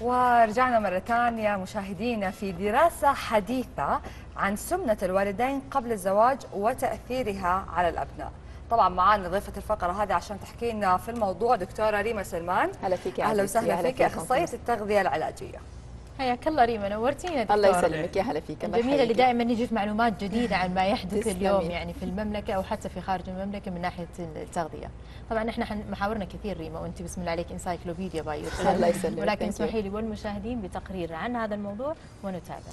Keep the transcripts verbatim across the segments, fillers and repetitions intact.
ورجعنا مرة ثانية مشاهدينا في دراسة حديثة عن سمنة الوالدين قبل الزواج وتأثيرها على الأبناء. طبعا معانا ضيفة الفقرة هذه عشان تحكي لنا في الموضوع دكتورة ريما سلمان. هلا فيك يا أهلا وسهلا فيك، أخصائية التغذية العلاجية. حياك الله ريما، نورتينا دكتورة. الله يسلمك، يا هلا فيك. الجميلة اللي دائما نجي في معلومات جديدة عن ما يحدث اليوم تسلمي. يعني في المملكة أو حتى في خارج المملكة من ناحية التغذية. طبعا احنا محاورنا كثير ريما، وانت بسم الله عليك انسايكلوبيديا باي الله يسلمك. ولكن اسمحي لي والمشاهدين بتقرير عن هذا الموضوع ونتابع.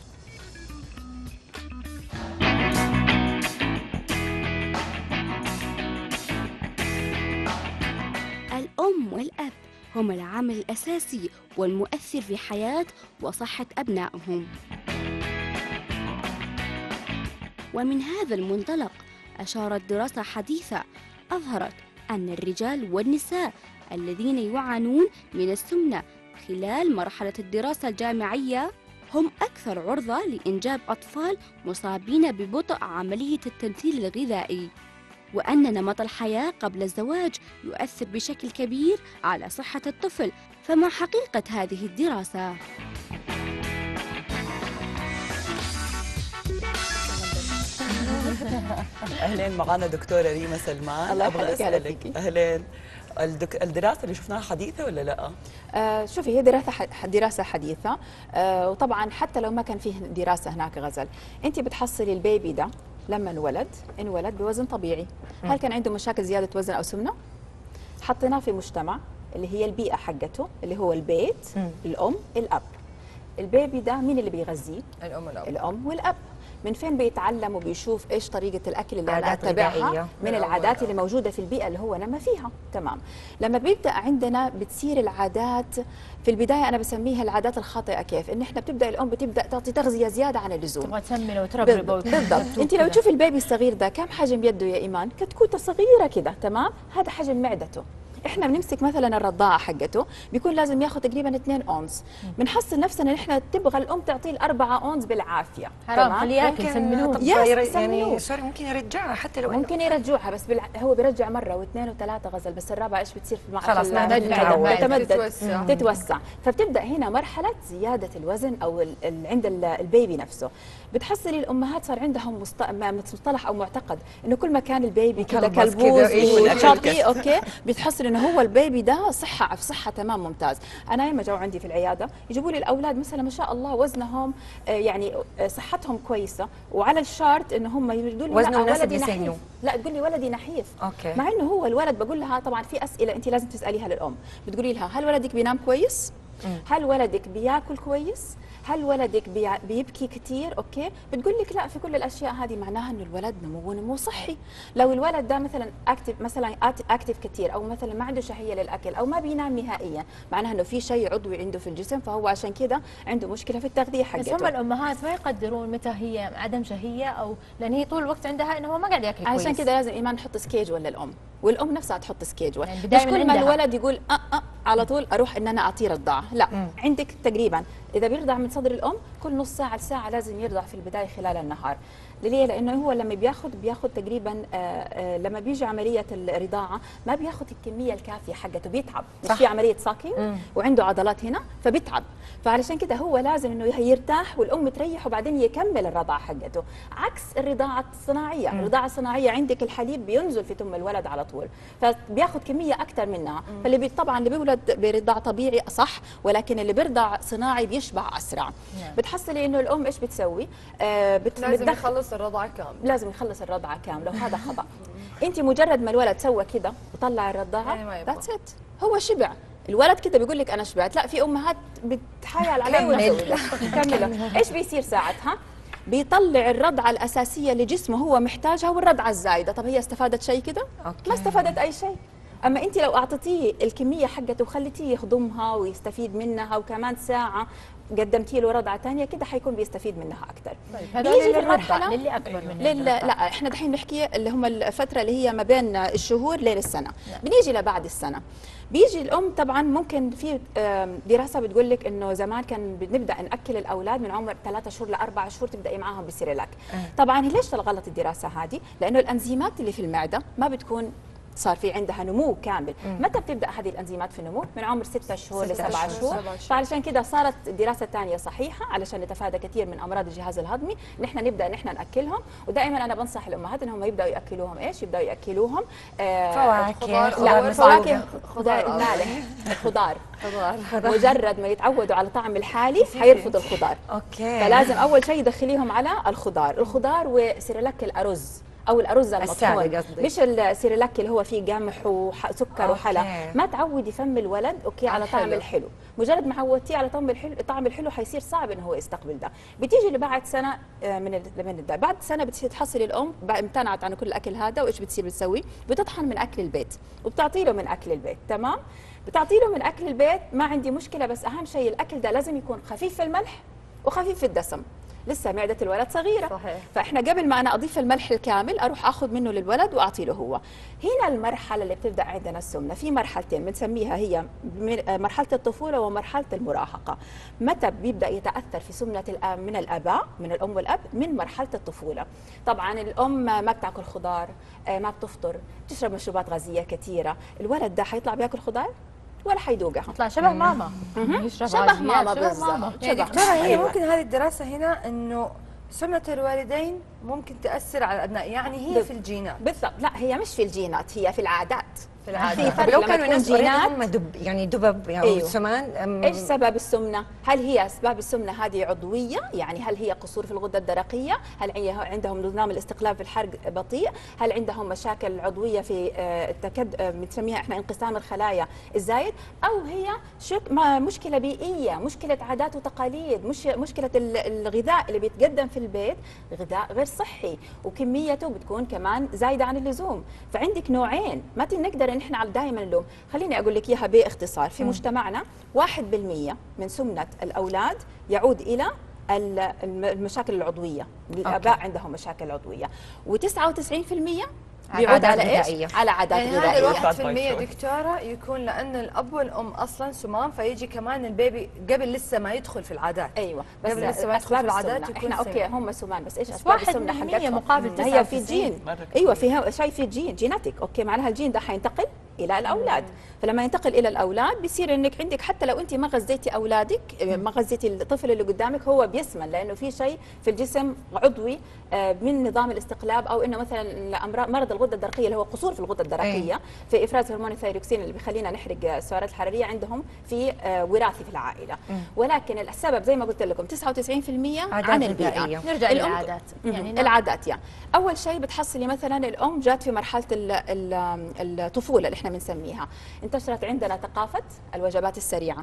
الأم والأب هم العامل الأساسي والمؤثر في حياة وصحة أبنائهم. ومن هذا المنطلق أشارت دراسة حديثة أظهرت أن الرجال والنساء الذين يعانون من السمنة خلال مرحلة الدراسة الجامعية هم أكثر عرضة لإنجاب أطفال مصابين ببطء عملية التمثيل الغذائي، وأن نمط الحياة قبل الزواج يؤثر بشكل كبير على صحة الطفل. فما حقيقة هذه الدراسة؟ اهلين، معنا دكتوره ريما سلمان. الله ابغى يحفظك. هلا اسالك فيكي. اهلين، الدك... الدراسه اللي شفناها حديثه ولا لا؟ آه شوفي، هي دراسه ح... دراسه حديثه. آه وطبعا حتى لو ما كان فيه دراسه هناك غزل، انت بتحصلي البيبي ده لما انولد انولد بوزن طبيعي. هل كان عنده مشاكل زياده وزن او سمنه؟ حطيناه في مجتمع اللي هي البيئه حقته اللي هو البيت، مم. الام، الاب. البيبي ده مين اللي بيغذيه؟ الأم والأب. الام والاب. من فين بيتعلم وبيشوف ايش طريقه الاكل اللي انا عادات اتبعها؟ غذائية. من العادات اللي موجوده في البيئه اللي هو نما فيها. تمام. لما بيبدا عندنا بتصير العادات في البدايه، انا بسميها العادات الخاطئه. كيف؟ ان احنا بتبدا الام بتبدا تعطي تغذيه زياده عن اللزوم. تبغى تسمنه وتربربه بالضبط. بالضبط. انت لو تشوفي البيبي الصغير ده كم حجم يده يا ايمان؟ كتكوته صغيره كده. تمام. هذا حجم معدته. احنا بنمسك مثلا الرضاعه حقته بيكون لازم ياخذ تقريبا اثنين اونز. بنحصل نفسنا نحن تبغى الام تعطيه الأربعة اونز بالعافيه. حرام، خليه ياكل، سمنوه. طب يس، ير- سمنوه. يعني سوري، ممكن يرجعها حتى لو ممكن يرجعها، بس بالع... هو بيرجع مره واثنين وثلاثه غزل، بس الرابعه ايش بتصير في مع خلاص، في ما المعدة؟ نرجع المعدة. تتمدد، تتوسع. تتوسع. فبتبدا هنا مرحله زياده الوزن او ال... ال... عند ال... البيبي نفسه. بتحصلي الامهات صار عندهم مست... مصطلح او معتقد انه كل ما كان البيبي كذا مكلبس كلبوز كده، إيش وشاطي اوكي، بتحصل انه هو البيبي ده صحه في صحه تمام ممتاز. انا لما جو عندي في العياده يجيبوا لي الاولاد مثلا ما شاء الله وزنهم آه، يعني آه، صحتهم كويسه، وعلى الشارت انه هم يقولوا لي وزنه لا مناسب ولدي لسنه. نحيف. لا تقول لي ولدي نحيف. اوكي. مع انه هو الولد بقول لها طبعا في اسئله انت لازم تساليها للام. بتقولي لها هل ولدك بينام كويس؟ هل ولدك بياكل كويس؟ هل ولدك بي... بيبكي كثير؟ اوكي، بتقول لك لا، في كل الاشياء هذه معناها انه الولد نموه نمو صحي. لو الولد ده مثلا اكتف مثلا اكتف كثير، او مثلا ما عنده شهيه للاكل، او ما بينام نهائيا، معناها انه في شيء عضوي عنده في الجسم، فهو عشان كذا عنده مشكله في التغذيه بس هم حقته. الامهات ما يقدرون متى هي عدم شهيه، او لان هي طول الوقت عندها انه هو ما قاعد ياكل كويس. عشان كذا لازم ايمان نحط سكيجول للام، والام نفسها تحط سكيجول. يعني مش دايماً كل ما عندها. الولد يقول أه أه على طول اروح ان انا اعطيه رضاعه. لا، مم. عندك تقريبا اذا بيرضع من صدر الام كل نص ساعه لساعه لازم يرضع في البدايه خلال النهار. ليه؟ لانه هو لما بياخذ بياخذ تقريبا آه آه لما بيجي عمليه الرضاعه ما بياخذ الكميه الكافيه حقته، بيتعب. مش في عمليه ساكينج وعنده عضلات هنا فبيتعب. فعلشان كده هو لازم انه يرتاح والام تريح وبعدين يكمل الرضاعه حقته، عكس الرضاعه الصناعيه. الرضاعه الصناعيه عندك الحليب بينزل في تم الولد على طول، فبياخذ كميه اكثر منها. فاللي بي طبعا اللي بيولد برضاع طبيعي صح، ولكن اللي بيرضع صناعي بيشبع اسرع. نعم. بتحصلي انه الام ايش بتسوي؟ آه بت... لازم بتدخل- يخلص الرضاعة كامل. لازم يخلص الرضعه كامله، وهذا خطا. انت مجرد ما الولد سوى كده وطلع الرضاعه يعني ما يبغى. ذاتس ات، هو شبع. الولد كده بيقول لك انا شبعت. لا، في امهات بتحايل عليه كمل. وتسوي له. كمل. ايش بيصير ساعتها؟ بيطلع الرضعه الاساسيه اللي جسمه هو محتاجها والرضعه الزايده. طب هي استفادت شيء كده؟ أوكي. ما استفادت اي شيء. اما انت لو اعطيتيه الكميه حقته وخليتيه يخضمها ويستفيد منها، وكمان ساعه قدمتي له رضعه ثانيه كده حيكون بيستفيد منها اكثر. هذول بيجي في للرضع، المرحله للي اكبر منه. لل... لا، احنا دحين نحكي اللي هم الفتره اللي هي ما بين الشهور لين السنه. بنيجي لبعد السنه بيجي الام طبعا ممكن في آم، دراسه بتقول لك انه زمان كان بنبدا ناكل الاولاد من عمر ثلاثة شهور لاربع شهور تبداي معاهم بالسيريلاك. طبعا ليش غلط الدراسه هذه؟ لانه الانزيمات اللي في المعده ما بتكون صار في عندها نمو كامل. متى بتبدا هذه الانزيمات في النمو؟ من عمر ستة شهور لسبعة شهور. فعلشان كده صارت دراسه ثانيه صحيحه علشان نتفادى كثير من امراض الجهاز الهضمي، نحن نبدا نحن ناكلهم. ودائما انا بنصح الامهات انهم يبداوا ياكلوهم ايش؟ يبداوا ياكلوهم آه فواكه، لا فواكه، خضار خضار مالح، خضار. خضار. مجرد ما يتعودوا على طعم الحالي حيرفضوا الخضار. اوكي. فلازم اول شيء يدخليهم على الخضار، الخضار وسيريلاك الارز او الارز المطحون، السادة قصدك. مش السيريلاك اللي هو فيه قمح وسكر وحلا. أوكي. ما تعودي فم الولد اوكي على طعم الحلو. الحلو، مجرد ما عودتيه على طعم الحلو، طعم الحلو حيصير صعب انه هو يستقبل ده. بتيجي اللي بعد سنه آه، من ال- من ده، بعد سنه بتحصل الام بقى امتنعت عن كل الاكل هذا، وايش بتصير بتسوي؟ بتطحن من اكل البيت وبتعطي له من اكل البيت، تمام؟ بتعطي له من اكل البيت، ما عندي مشكله، بس اهم شيء الاكل ده لازم يكون خفيف في الملح وخفيف في الدسم. لسه معده الولد صغيره، صحيح. فاحنا قبل ما انا اضيف الملح الكامل اروح اخذ منه للولد واعطي له هو. هنا المرحله اللي بتبدا عندنا السمنه في مرحلتين بنسميها هي من- مرحله الطفوله ومرحله المراهقه. متى بيبدا يتاثر في سمنه الآ- من الاباء، من الام والاب، من مرحله الطفوله. طبعا الام ما بتاكل خضار، آه، ما بتفطر، بتشرب مشروبات غازيه كثيره، الولد ده حيطلع بياكل خضار ولا حيدوقها؟ يطلع شبه ماما، يشرب شبه غازيات، ماما شبه بالضبط. ماما. يعني شبه. دكتورة هي أيوة. ممكن هذه الدراسة هنا انه سنة الوالدين ممكن تأثر على الأبناء، يعني هي بال- في الجينات. بالضبط، لا هي مش في الجينات، هي في العادات. في العادة. في طب فرق لو لما كانوا تكون ناس جينات. هم دب يعني دبب يعني أيوه. سمان أم- ايش سبب السمنه؟ هل هي اسباب السمنه هذه عضويه؟ يعني هل هي قصور في الغده الدرقيه؟ هل هي عندهم نظام الاستقلال في الحرق بطيء؟ هل عندهم مشاكل عضويه في آه، التكد آه، بنسميها احنا انقسام الخلايا الزايد؟ او هي شك ما مشكله بيئيه، مشكله عادات وتقاليد، مش مشكله ال- الغذاء اللي بيتقدم في البيت غذاء غير صحي وكميته بتكون كمان زايده عن اللزوم. فعندك نوعين، ما نقدر ان احنا دائما نلوم. خليني اقول لك اياها باختصار. في مجتمعنا واحد بالمئة من سمنه الاولاد يعود الى ال- الم- المشاكل العضويه، الاباء عندهم مشاكل عضويه، وتسعة وتسعين بالمئة بيعود عادات على ايش؟ غذائية. على عادات يعني هذا غذائيه. الواحد في المية دكتورة يكون لأن الأب والأم أصلا سمام، فيجي كمان البيبي قبل لسه ما يدخل في العادات. ايوه بس قبل لسه ما يدخل اسباب في العادات السمنه يكون احنا اوكي سمنة. هم سمان، بس ايش بس اسباب واحد السمنه بالمية حقتهم؟ مقابل هي تسعة في وتسعين. جين. ايوه فيها شيء في جين جيناتيك، اوكي معناها الجين ده حينتقل الى الاولاد. فلما ينتقل الى الاولاد بيصير انك عندك حتى لو انت ما غذيتي اولادك، ما غذيتي الطفل اللي قدامك، هو بيسمن لانه في شيء في الجسم عضوي آه، من نظام الاستقلاب، او انه مثلا الامراض مرض الغده الدرقيه اللي هو قصور في الغده الدرقيه في افراز هرمون الثيروكسين اللي بيخلينا نحرق السعرات الحراريه، عندهم في آه، وراثي في العائله. ولكن السبب زي ما قلت لكم تسعة وتسعين بالمئة عادات عن البيئه. غذائية. نرجع الأم- للعادات مهم. يعني نعم. العادات يعني اول شيء بتحصلي مثلا الام جات في مرحله ال- ال- الطفوله اللي احنا بنسميها، انتشرت عندنا ثقافه الوجبات السريعه.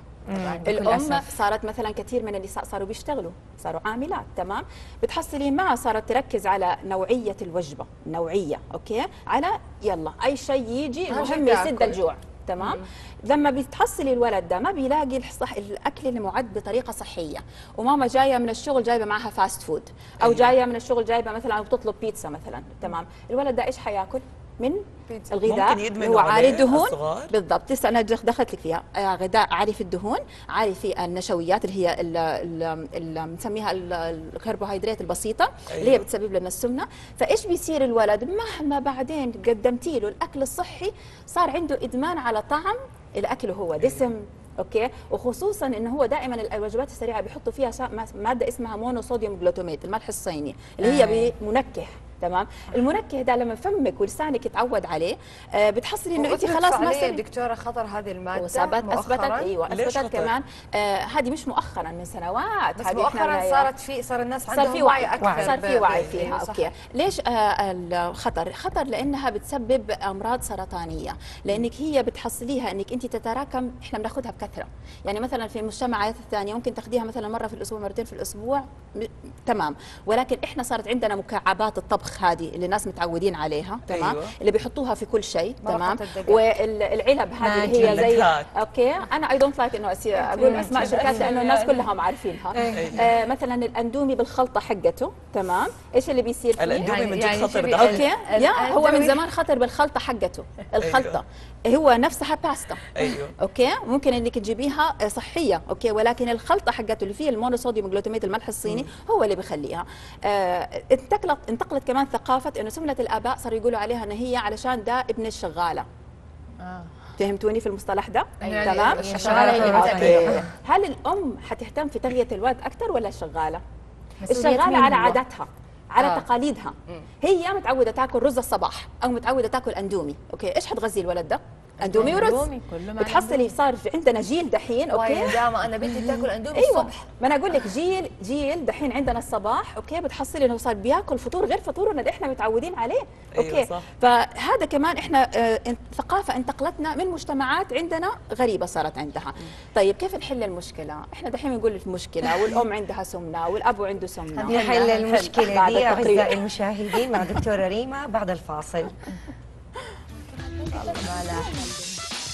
الام صارت مثلا كثير من النساء صاروا بيشتغلوا، صاروا عاملات، تمام؟ بتحصلي ما صارت تركز على نوعيه الوجبه، نوعيه، اوكي؟ على يلا اي شيء يجي أهم شيء المهم يسد تاكل. الجوع. تمام. لما بتحصلي الولد ده ما بيلاقي الصح الاكل اللي معد بطريقه صحيه، وماما جايه من الشغل جايبه معها فاست فود، او أيوة. جايه من الشغل جايبه مثلا بتطلب بيتزا مثلا، تمام؟ الولد ده ايش حياكل؟ من بيتزا. الغذاء ممكن يدمنوا اللي هو عالي عليه الدهون. الصغار؟ بالضبط، لسه انا دخ- دخلت لك فيها. آه، غذاء عالي في الدهون، عالي في النشويات اللي هي ال- ال- ال- بنسميها ال- الكربوهيدرات البسيطه اللي هي أيوة. بتسبب لنا السمنه. فايش بيصير الولد مهما بعدين قدمتي له الاكل الصحي صار عنده ادمان على طعم الاكل وهو دسم. اوكي، وخصوصا انه هو دائما الوجبات السريعه بيحطوا فيها شا- ماده اسمها مونوصوديوم جلوتاميت، الملح الصيني اللي هي بمنكه. تمام. المنكه ده لما فمك ولسانك يتعود عليه آه بتحصلي انه انت وأثبت خلاص ما فعليا صار. دكتورة خطر هذه المادة وثبت اثبتت مؤخراً. ايوه ليش اثبتت خطر؟ كمان آه هذه مش مؤخرا، من سنوات. بس هذه مؤخرا إحنا- صارت في صار الناس صار عندهم في وعي وعي اكثر صار في ب- وعي ب- فيها. أيوة، صح. اوكي، ليش آه الخطر؟ خطر لانها بتسبب امراض سرطانيه، لانك هي بتحصليها انك انت تتراكم. احنا بناخذها بكثره، يعني مثلا في المجتمعات الثانيه ممكن تاخذيها مثلا مره في الاسبوع، مرتين في الاسبوع، م- تمام. ولكن احنا صارت عندنا مكعبات الطبخ هذه اللي الناس متعودين عليها، تمام؟ أيوة. اللي بيحطوها في كل شيء، مرقة تمام؟ الدجاج. والعلب هذه اللي هي زي النكهات. اوكي، انا اي دونت لايك انه أسي- اقول اسماء شركات لانه الناس كلهم عارفينها. آه مثلا الاندومي بالخلطه حقته، تمام؟ ايش اللي بيصير فيه؟ الاندومي من يعني جد خطر شوفي ده. اوكي، ال- يا هو من الأندومي- زمان خطر بالخلطه حقته، الخلطه هو نفسها باستا. ايوه. اوكي، ممكن انك تجيبيها صحيه، اوكي، ولكن الخلطه حقته اللي فيها المونوصوديوم جلوتاميت الملح الصيني هو اللي بيخليها. آه انتقلت انتقلت كمان كمان ثقافه انه سمنه الاباء صاروا يقولوا عليها ان هي علشان ده ابن الشغاله. آه. فهمتوني في المصطلح ده؟ أيوة. تمام؟ يعني الشغاله أوكي. هل الام حتهتم في تربيه الولد اكثر ولا الشغاله؟ مسؤولية الشغاله مين على هو؟ عاداتها، على آه. تقاليدها. هي متعوده تاكل رز الصباح او متعوده تاكل اندومي، اوكي، ايش حتغذي الولد ده؟ اندومي ورز. أندومي، كله مع بتحصلي الأندومي. صار في عندنا جيل دحين، اوكي اوكي. داما انا بنتي تاكل اندومي ايوه الصبح. ما انا اقول لك جيل جيل دحين عندنا الصباح، اوكي، بتحصلي انه صار بياكل فطور غير فطورنا اللي احنا متعودين عليه، اوكي. أيوة صح. فهذا كمان احنا آه، ثقافه انتقلتنا من مجتمعات عندنا غريبه صارت عندها. طيب كيف نحل المشكله؟ احنا دحين بنقول المشكله والام عندها سمنه والاب عنده سمنه. نحل المشكله بعد دي التقرير. اعزائي المشاهدين مع دكتوره ريما بعد الفاصل. ما لا حل.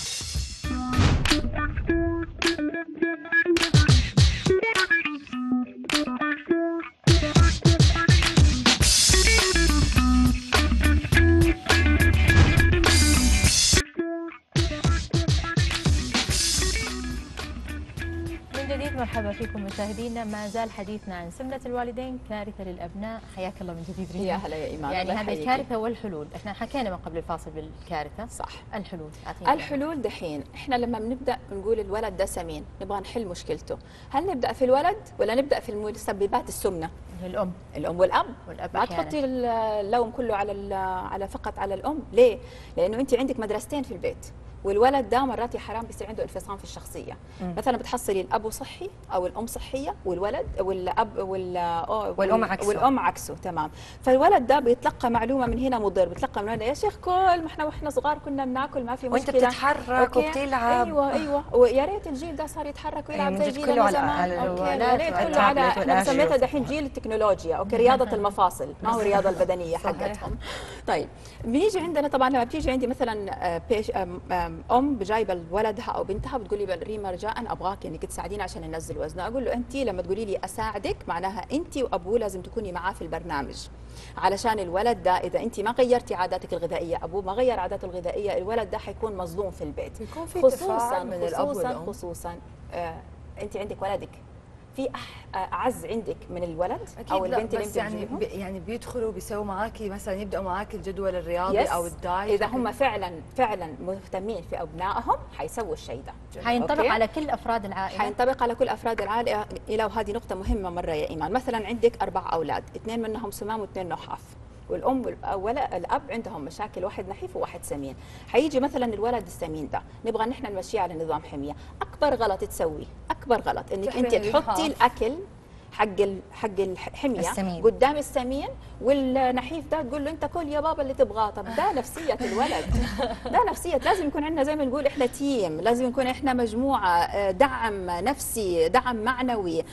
من جديد مرحبا فيكم مشاهدينا، ما زال حديثنا عن سمنة الوالدين كارثة للأبناء. حياك الله من جديد ريما. يا هلا يا ايمان. يعني الله هذه يحييكي. الكارثة والحلول، احنا حكينا من قبل الفاصل بالكارثة. صح. الحلول أعطينا. الحلول دحين احنا لما بنبدا نقول الولد ده سمين نبغى نحل مشكلته، هل نبدا في الولد ولا نبدا في المسببات السمنه؟ الأم الام والاب. والأب ما أحياناً. تحطي اللوم كله على ال- على فقط على الام، ليه؟ لانه انت عندك مدرستين في البيت، والولد ده مرات يا حرام بيصير عنده انفصام في الشخصيه. مم. مثلا بتحصلي الاب صحي او الام صحيه والولد والاب وال أو- والأم عكسه. والام عكسه، تمام. فالولد ده بيتلقى معلومه من هنا مضر، بيتلقى من هنا يا شيخ كل ما احنا واحنا صغار كنا بناكل ما في وانت مشكله بتتحرك أوكي. وبتلعب. ايوه ايوه، ويا ريت الجيل ده صار يتحرك ويلعب أيوة، زي مش كله جيلنا على- زمان. على اوكي، الجوالات يا ريت والتابلت كله على، احنا والأشياء. سميتها دحين جيل التكنولوجيا، اوكي، رياضه المفاصل ما هو الرياضه البدنيه صحيح. حقتهم. طيب بنيجي عندنا طبعا لما بتيجي عندي مثلا آه، بيش آم، آم، ام جايبه ولدها او بنتها بتقول لي ريما رجاء ابغاك انك تساعديني عشان ننزل وزنه، اقول له انت لما تقولي لي اساعدك معناها انت وابوه لازم تكوني معاه في البرنامج، علشان الولد ده اذا انت ما غيرتي عاداتك الغذائيه، ابوه ما غير عاداته الغذائيه، الولد ده حيكون مظلوم في البيت. يكون في خصوصا تفاعل من الاب خصوصا والام. خصوصا آه انت عندك ولدك، في أح اعز عندك من الولد اكيد او لا، البنت اللي بس انت يعني بتجيبهم؟ بي يعني بيدخلوا بيسووا معاكي مثلا يبداوا معاكي الجدول الرياضي يس. او الدايت. اذا هم فعلا فعلا مهتمين في ابنائهم حيسووا الشيء ده. حينطبق أوكي؟ على كل أفراد العائلة. حينطبق على كل افراد العائله. الى وهذه نقطه مهمه مره يا ايمان، مثلا عندك اربع اولاد، اثنين منهم سمام واثنين نحاف، والام ولا الاب عندهم مشاكل، واحد نحيف وواحد سمين. حيجي مثلا الولد السمين ده نبغى نحن نمشيه على نظام حميه، اكبر غلط تسويه، اكبر غلط انك تحرمي انت تحطي النحاف. الاكل حق ال- حق الحميه السمين. قدام السمين، والنحيف ده تقول له انت كل يا بابا اللي تبغاه. طب ده نفسيه الولد، ده نفسيه. لازم يكون عندنا زي ما نقول احنا تيم، لازم يكون احنا مجموعه، آه، دعم نفسي، دعم معنوي،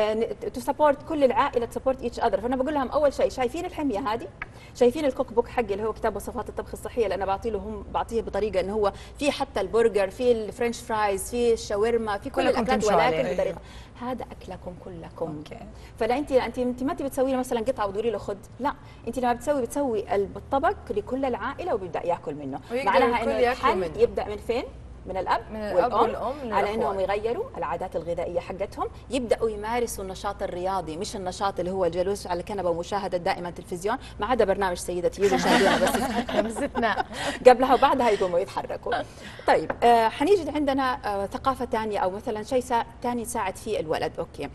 تو سبورت كل العائله، سبورت ايتش اذر. فانا بقول لهم اول شيء شايفين الحميه هذه، شايفين الكوك بوك حقي اللي هو كتاب وصفات الطبخ الصحيه، لان بعطي لهم بعطيه بطريقه انه هو في حتى البرجر، في الفرنش فرايز، في الشاورما، في كل كلكم الاكلات، تمشوا عليه. ولكن بطريقه هذا اكلكم كلكم. اوكي. فلا انت انت انت ما تبي تسوي له مثلا قطعه وتقولي له خذ، لا، انت لما بتسوي بتسوي الطبق لكل العائله وبيبدا ياكل منه. ويقدر معناها الكل انه ياكلوا الحل منه. يبدا من فين؟ من الاب من الأب والأم على انهم للأخوات. يغيروا العادات الغذائيه حقتهم، يبداوا يمارسوا النشاط الرياضي، مش النشاط اللي هو الجلوس على الكنبه ومشاهده دائما تلفزيون، ما عدا برنامج سيدتي يجوا يشاهدونا بس استثناء. قبلها وبعدها يقوموا يتحركوا. طيب آه حنيجي عندنا آه ثقافه ثانيه او مثلا شيء ثاني يساعد فيه الولد، اوكي.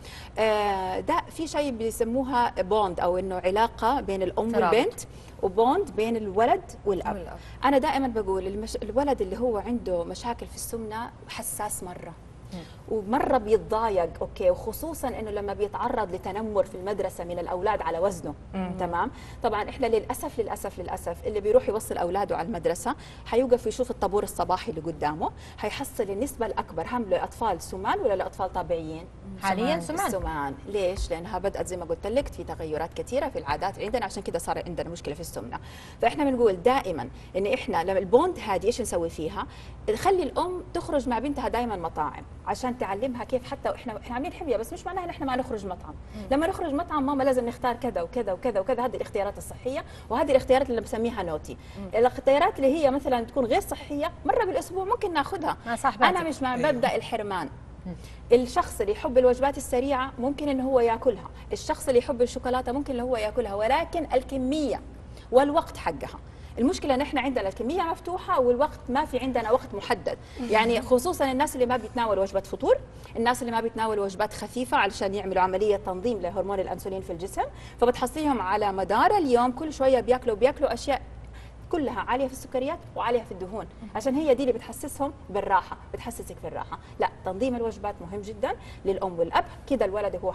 آه ده في شيء بيسموها بوند او انه علاقه بين الام ترابط. والبنت، وبوند بين الولد والاب. والأب. انا دائما بقول المش... الولد اللي هو عنده مشاكل في السمنه حساس مره، ومره بيتضايق، اوكي، وخصوصا انه لما بيتعرض لتنمر في المدرسه من الاولاد على وزنه. تمام. طبعا احنا للاسف للاسف للاسف اللي بيروح يوصل اولاده على المدرسه حيوقف يشوف الطابور الصباحي اللي قدامه، حيحصل النسبه الاكبر هم لاطفال سمان ولا لاطفال طبيعيين؟ حاليا سمان. السمان. ليش؟ لانها بدات زي ما قلت لك في تغيرات كثيره في العادات عندنا، عشان كده صار عندنا مشكله في السمنه. فاحنا بنقول دائما ان احنا لما البوند هذه ايش نسوي فيها؟ نخلي الام تخرج مع بنتها دائما مطاعم عشان تعلمها كيف، حتى احنا احنا عاملين حميه بس مش معناها ان احنا ما نخرج مطعم. لما نخرج مطعم ماما لازم نختار كذا وكذا وكذا وكذا، هذه الاختيارات الصحيه وهذه الاختيارات اللي بسميها نوتي. الاختيارات اللي هي مثلا تكون غير صحيه مره بالاسبوع ممكن ناخذها. مع صاحباتك. انا مش مع مبدا الحرمان. الشخص اللي يحب الوجبات السريعه ممكن انه هو ياكلها، الشخص اللي يحب الشوكولاته ممكن انه هو ياكلها، ولكن الكميه والوقت حقها. المشكله ان احنا عندنا الكميه مفتوحه والوقت ما في عندنا وقت محدد، يعني خصوصا الناس اللي ما بيتناولوا وجبه فطور، الناس اللي ما بيتناولوا وجبات خفيفه علشان يعملوا عمليه تنظيم لهرمون الانسولين في الجسم، فبتحصيهم على مدار اليوم كل شويه بياكلوا بياكلوا اشياء كلها عاليه في السكريات وعاليه في الدهون، عشان هي دي اللي بتحسسهم بالراحه، بتحسسك بالراحه. لا، تنظيم الوجبات مهم جدا للام والاب، كده الولد هو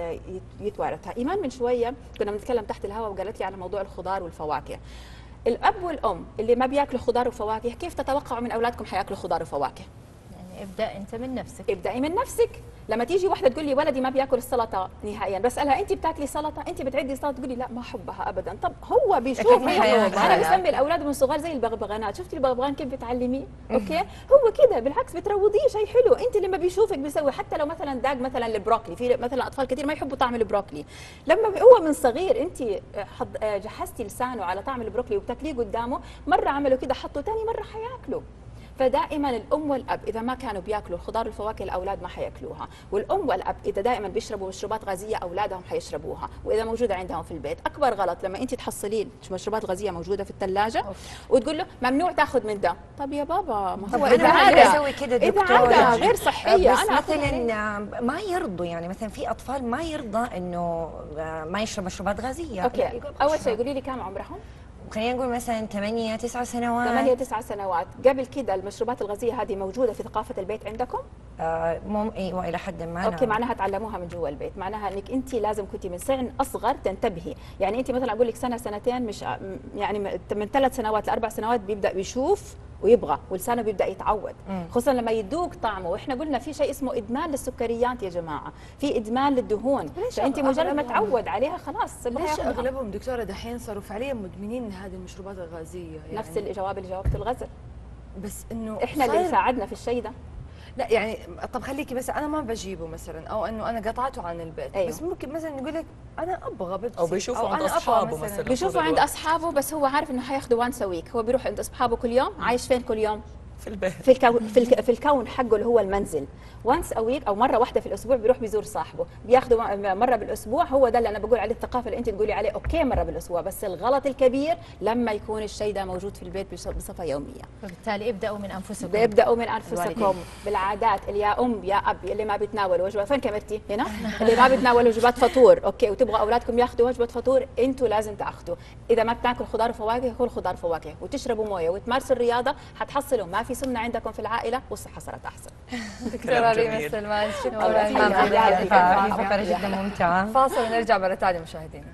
حيتوارثها. ايمان من شويه كنا بنتكلم تحت الهواء وقالت لي على موضوع الخضار والفواكه. الاب والام اللي ما بياكلوا خضار وفواكه، كيف تتوقعوا من اولادكم حياكلوا خضار وفواكه؟ يعني ابدا انت من نفسك. ابدأي من نفسك. لما تيجي واحده تقول لي ولدي ما بياكل السلطه نهائيا، بسالها انت بتاكلي سلطه؟ انت بتعدي سلطه؟ تقولي لا ما احبها ابدا. طب هو بيشوف، انا بسمي الاولاد من صغار زي البغبغانات. شفتي البغبغان كيف بتعلميه؟ اوكي، هو كده بالعكس بتروضيه شيء حلو. انت لما بيشوفك بيسوي، حتى لو مثلا داق مثلا البروكلي، في مثلا اطفال كثير ما يحبوا طعم البروكلي، لما هو من صغير انت جهزتي لسانه على طعم البروكلي وبتاكليه قدامه، مره عملوا كده حطوا ثاني مره حياكله. فدائما الام والاب اذا ما كانوا بياكلوا الخضار والفواكه الاولاد ما حياكلوها، والام والاب اذا دائما بيشربوا مشروبات غازيه اولادهم حيشربوها، واذا موجوده عندهم في البيت. اكبر غلط لما انت تحصلين مشروبات غازيه موجوده في الثلاجه وتقول له ممنوع تاخذ من ده. طب يا بابا ما هو اذا انا اسوي كده اذا دكتور عاده غير صحيه. بس انا مثلا ما يرضوا، يعني مثلا في اطفال ما يرضى انه ما يشرب مشروبات غازيه. اوكي، اول شيء قولي لي كم عمرهم؟ خلينا نقول مثلا ثمانية تسعة سنوات. ثمانية تسعة سنوات. قبل كده المشروبات الغازيه هذه موجوده في ثقافه البيت عندكم؟ آه مم ايوه الى حد ما. اوكي، معناها تعلموها من جوا البيت، معناها انك انت لازم كنتي من سن اصغر تنتبهي. يعني انت مثلا اقول لك سنه سنتين، مش يعني من ثلاث سنوات لاربع سنوات بيبدا يشوف ويبغى ولسانه بيبدا يتعود، خصوصا لما يذوق طعمه. واحنا قلنا في شيء اسمه ادمان للسكريات يا جماعه، في ادمان للدهون، فانت مجرد ما تعود عليها خلاص. ليش اغلبهم دكتوره دحين صاروا فعليا مدمنين هذه المشروبات الغازيه؟ يعني نفس الجواب اللي جاوبته الغزل، بس انه احنا اللي ساعدنا في الشيء ده. لا يعني طب خليكي بس انا ما بجيبه مثلا، او انه انا قطعته عن البيت. أيوه. بس ممكن مثلا يقول لك انا ابغى بيبسي، او بيشوفوا عند أنا اصحابه مثلا, مثلا. بيشوفوا عند اصحابه، بس هو عارف انه حياخذوا وانس ويك. هو بيروح عند اصحابه كل يوم. عايش فين كل يوم؟ في البيت، في الكون، في, الك... في الكون حقه اللي هو المنزل. وانس اويك او مره واحده في الاسبوع بيروح بيزور صاحبه، بياخذوا مره بالاسبوع. هو ده اللي انا بقول عليه الثقافه اللي انت تقولي عليه اوكي مره بالاسبوع. بس الغلط الكبير لما يكون الشيء ده موجود في البيت بصفه يوميه. فبالتالي ابداوا من انفسكم. بيبداوا من انفسكم بالعادات. اللي يا ام يا اب اللي ما بيتناولوا وجبه، فين كاميرتي هنا؟ اللي ما بيتناولوا وجبات فطور اوكي وتبغوا اولادكم ياخذوا وجبه فطور، انتوا لازم تاخذوا. اذا ما بتاكل خضار وفواكه كل خضار وفواكه وتشربوا مويه وتمارسوا الرياضه، حتحصلوا ما في سمنه عندكم في العائله والصحه صارت احسن. دكتورة ريما سلمان، شكرا فقرة جدا ممتعة. فاصل ونرجع مرة ثانية مشاهدينا.